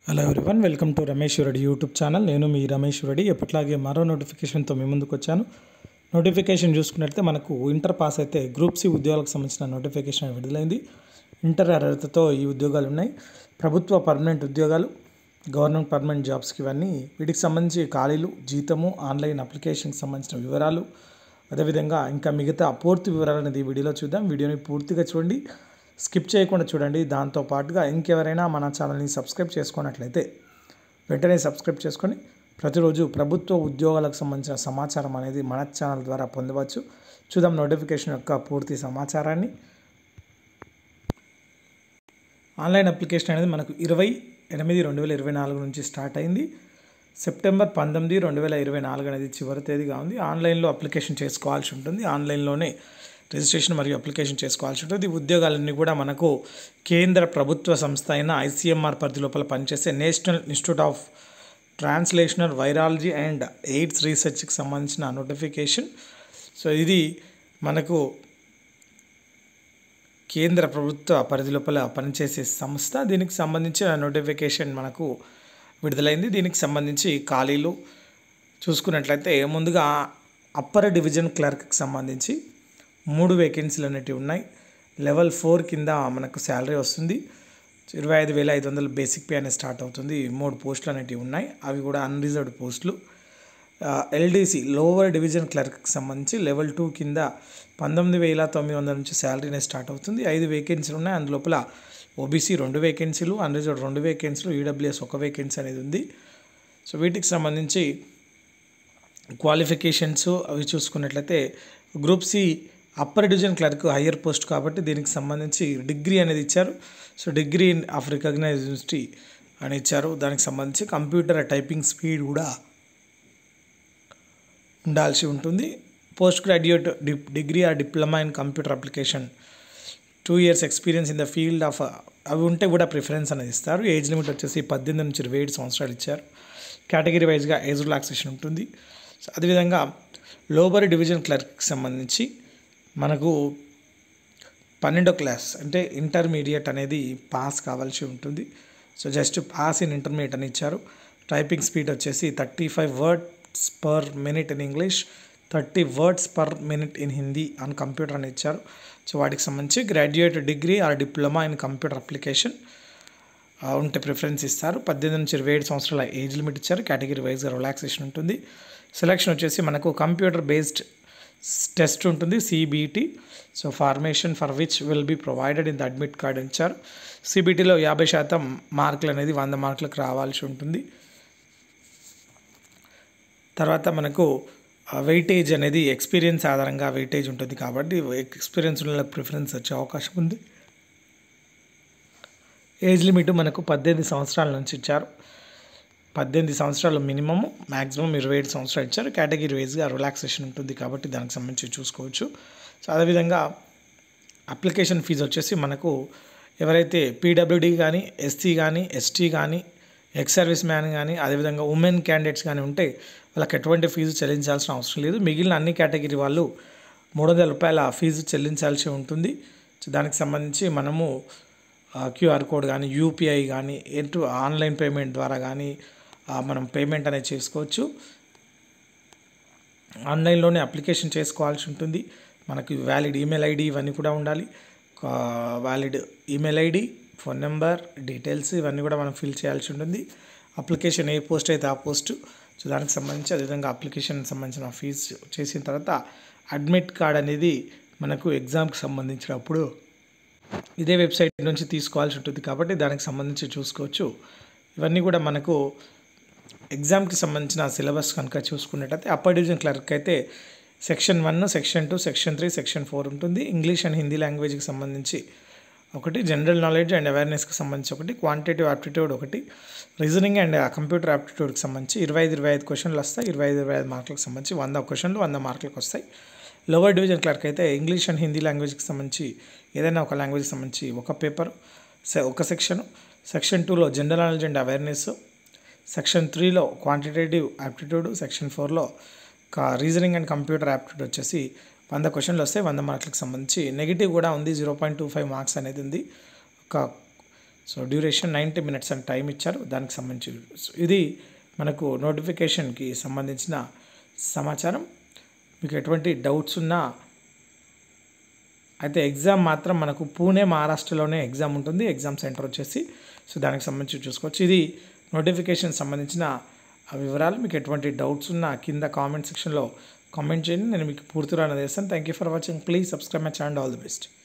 Hello everyone, welcome to Ramesh Reddy YouTube channel. నేను మీ రమేష్ రెడ్డి. ఎప్పటిలాగే మరో నోటిఫికేషన్తో మీ ముందుకు వచ్చాను. నోటిఫికేషన్ చూసుకున్నట్లయితే మనకు ఇంటర్ పాస్ అయితే గ్రూప్ సి ఉద్యోగాలకు సంబంధించిన నోటిఫికేషన్ విడుదలైంది. ఇంటర్ అర్హతతో ఈ ఉద్యోగాలు ఉన్నాయి. ప్రభుత్వ పర్మనెంట్ ఉద్యోగాలు, గవర్నమెంట్ పర్మనెంట్ జాబ్స్కి ఇవన్నీ. వీటికి సంబంధించి ఖాళీలు, జీతము, ఆన్లైన్ అప్లికేషన్కి సంబంధించిన వివరాలు, అదేవిధంగా ఇంకా మిగతా పూర్తి వివరాలు అనేది ఈ వీడియోలో చూద్దాం. వీడియోని పూర్తిగా చూడండి, స్కిప్ చేయకుండా చూడండి. దాంతోపాటుగా ఇంకెవరైనా మన ఛానల్ని సబ్స్క్రైబ్ చేసుకున్నట్లయితే వెంటనే సబ్స్క్రైబ్ చేసుకొని ప్రతిరోజు ప్రభుత్వ ఉద్యోగాలకు సంబంధించిన సమాచారం అనేది మన ఛానల్ ద్వారా పొందవచ్చు. చూద్దాం నోటిఫికేషన్ యొక్క పూర్తి సమాచారాన్ని. ఆన్లైన్ అప్లికేషన్ అనేది మనకు 20/8/2024 నుంచి స్టార్ట్ అయింది. సెప్టెంబర్ 19, 2024 అనేది చివరి తేదీగా ఉంది. ఆన్లైన్లో అప్లికేషన్ చేసుకోవాల్సి ఉంటుంది. ఆన్లైన్లోనే రిజిస్ట్రేషన్ మరియు అప్లికేషన్ చేసుకోవాల్సి ఉంటుంది. ఈ ఉద్యోగాలన్నీ కూడా మనకు కేంద్ర ప్రభుత్వ సంస్థ అయిన ICMR పరిధి లోపల పనిచేసే national institute of translational virology and AIDS రీసెర్చ్కి సంబంధించిన నోటిఫికేషన్. సో ఇది మనకు కేంద్ర ప్రభుత్వ పరిధి లోపల పనిచేసే సంస్థ. దీనికి సంబంధించిన నోటిఫికేషన్ మనకు విడుదలైంది. దీనికి సంబంధించి ఖాళీలు చూసుకున్నట్లయితే ముందుగా అప్పర్ డివిజన్ క్లర్క్కి సంబంధించి 3 వేకెన్సీలు అనేటివి ఉన్నాయి. లెవెల్ 4 కింద మనకు శాలరీ వస్తుంది. 25,500 బేసిక్ పే అనేది స్టార్ట్ అవుతుంది. 3 పోస్టులు అనేటివి ఉన్నాయి. అవి కూడా అన్రిజర్వ్డ్ పోస్టులు. LDC లోవర్ డివిజన్ క్లర్క్కి సంబంధించి లెవెల్ 2 కింద 19,900 నుంచి శాలరీ అనేది స్టార్ట్ అవుతుంది. 5 వేకెన్సీలు ఉన్నాయి. అందులోపల OBC 2 వేకెన్సీలు, అన్రిజర్వ్డ్ 2 వేకెన్సీలు, EWS 1 వేకెన్సీ అనేది ఉంది. సో వీటికి సంబంధించి క్వాలిఫికేషన్స్ అవి చూసుకున్నట్లయితే group C upper division clerk higher post కాబట్టి దీనికి సంబంధించి డిగ్రీ అనేది ఇచ్చారు. So degree in of recognised university అని ఇచ్చారు. దానికి సంబంధించి కంప్యూటర్ టైపింగ్ స్పీడ్ కూడా ఉండాల్సి ఉంటుంది. Post graduate degree or diploma in computer application, 2 years experience in the field of అవి ఉంటే కూడా ప్రిఫరెన్స్ అనేది ఇస్తారు. ఏజ్ లిమిట్ వచ్చేసి 18 నుంచి 27 సంవత్సరాలు ఇచ్చారు. కేటగిరీ వైజ్గా ఏజ్ రిలాక్సేషన్ ఉంటుంది. సో అదేవిధంగా లోవర్ డివిజన్ క్లర్క్కి సంబంధించి మనకు 12వ క్లాస్ అంటే ఇంటర్మీడియట్ అనేది పాస్ కావాల్సి ఉంటుంది. So just pass in intermediate అని ఇచ్చారు. టైపింగ్ స్పీడ్ వచ్చేసి 35 words per minute in English, 30 words per minute in Hindi on computer అని ఇచ్చారు. సో వాటికి సంబంధించి graduate degree or diploma in computer application ఉంటే ప్రిఫరెన్స్ ఇస్తారు. 18 నుంచి 27 సంవత్సరాల ఏజ్ లిమిట్ ఇచ్చారు. కేటగిరీ వైజ్గా రిలాక్సేషన్ ఉంటుంది. సెలక్షన్ వచ్చేసి మనకు కంప్యూటర్ బేస్డ్ టెస్ట్ ఉంటుంది, CBT. So formation for which will be provided in the admit card ఇచ్చారు. CBTలో 50% మార్కులు అనేది 100 మార్కులకు రావాల్సి ఉంటుంది. తర్వాత మనకు వెయిటేజ్ అనేది ఎక్స్పీరియన్స్ ఆధారంగా వెయిటేజ్ ఉంటుంది కాబట్టి ఎక్స్పీరియన్స్ ఉన్న ప్రిఫరెన్స్ వచ్చే అవకాశం ఉంది. ఏజ్ లిమిట్ మనకు 18 సంవత్సరాల నుంచి ఇచ్చారు. 18 సంవత్సరాలు మినిమము, మ్యాక్సిమం 27 సంవత్సరాలు ఇచ్చారు. కేటగిరీ వైజ్గా రిలాక్సేషన్ ఉంటుంది కాబట్టి దానికి సంబంధించి చూసుకోవచ్చు. సో అదేవిధంగా అప్లికేషన్ ఫీజు వచ్చేసి మనకు ఎవరైతే PWD కానీ, SC కానీ, ST కానీ, ఎక్స్ సర్వీస్ మ్యాన్ కానీ, అదేవిధంగా ఉమెన్ క్యాండిడేట్స్ కానీ ఉంటే వాళ్ళకి ఎటువంటి ఫీజు చెల్లించాల్సిన అవసరం లేదు. మిగిలిన అన్ని కేటగిరీ వాళ్ళు 300 రూపాయల ఫీజు చెల్లించాల్సి ఉంటుంది. సో దానికి సంబంధించి మనము QR కోడ్ కానీ, UPI కానీ, ఆన్లైన్ పేమెంట్ ద్వారా కానీ మనం పేమెంట్ అనేది చేసుకోవచ్చు. ఆన్లైన్లోనే అప్లికేషన్ చేసుకోవాల్సి ఉంటుంది. మనకి వ్యాలిడ్ ఈమెయిల్ ID ఇవన్నీ కూడా ఉండాలి. Valid email ID, phone number, details ఇవన్నీ కూడా మనం ఫిల్ చేయాల్సి ఉంటుంది. అప్లికేషన్ ఏ పోస్ట్ అయితే ఆ పోస్టు. సో దానికి సంబంధించి అదేవిధంగా అప్లికేషన్ సంబంధించిన ఫీజు చేసిన తర్వాత అడ్మిట్ కార్డ్ అనేది మనకు ఎగ్జామ్కి సంబంధించినప్పుడు ఇదే వెబ్సైట్ నుంచి తీసుకోవాల్సి ఉంటుంది కాబట్టి దానికి సంబంధించి చూసుకోవచ్చు. ఇవన్నీ కూడా మనకు ఎగ్జామ్కి సంబంధించిన సిలబస్ కనుక చూసుకున్నట్టయితే అప్పర్ డివిజన్ క్లర్క్ అయితే సెక్షన్ 1, సెక్షన్ 2, సెక్షన్ 3, సెక్షన్ 4 ఉంటుంది. ఇంగ్లీష్ అండ్ హిందీ లాంగ్వేజ్కి సంబంధించి ఒకటి, జనరల్ నాలెడ్జ్ అండ్ అవేర్నెస్కి సంబంధించి ఒకటి, క్వాంటిటేటివ్ ఆప్టిట్యూడ్ ఒకటి, రీజనింగ్ అండ్ కంప్యూటర్ ఆప్టిట్యూడ్కి సంబంధించి 25 క్వశ్చన్లు వస్తాయి. 25 మార్కులకు సంబంధించి 100 క్వశ్చన్లు 100 మార్కులకు వస్తాయి. లోవర్ డివిజన్ క్లర్క్ అయితే ఇంగ్లీష్ అండ్ హిందీ లాంగ్వేజ్కి సంబంధించి ఏదైనా ఒక లాంగ్వేజ్కి సంబంధించి ఒక పేపర్, ఒక సెక్షన్. సెక్షన్ 2లో general knowledge and awareness, section 3లో క్వాంటిటేటివ్ ఆప్టిట్యూడ్, సెక్షన్ 4లో రీజనింగ్ అండ్ కంప్యూటర్ ఆప్టిట్యూడ్ వచ్చేసి 100 క్వశ్చన్లు వస్తాయి. 100 మార్కులకు సంబంధించి నెగిటివ్ కూడా ఉంది, 0.25 మార్క్స్ అనేది ఉంది. ఒక సో డ్యూరేషన్ 90 మినిట్స్ అని టైం ఇచ్చారు, దానికి సంబంధించి ఇది మనకు నోటిఫికేషన్కి సంబంధించిన సమాచారం. మీకు ఎటువంటి డౌట్స్ ఉన్నా అయితే ఎగ్జామ్ మాత్రం మనకు పూణే మహారాష్ట్రలోనే ఎగ్జామ్ ఉంటుంది, ఎగ్జామ్ సెంటర్ వచ్చేసి. సో దానికి సంబంధించి చూసుకోవచ్చు. ఇది నోటిఫికేషన్ సంబంధించిన వివరాలు. మీకు ఎటువంటి డౌట్స్ ఉన్నా కింద కామెంట్ సెక్షన్లో కామెంట్ చేయండి, నేను మీకు పూర్తిగా చేస్తాను. Thank you for watching. Please subscribe my channel. All the best.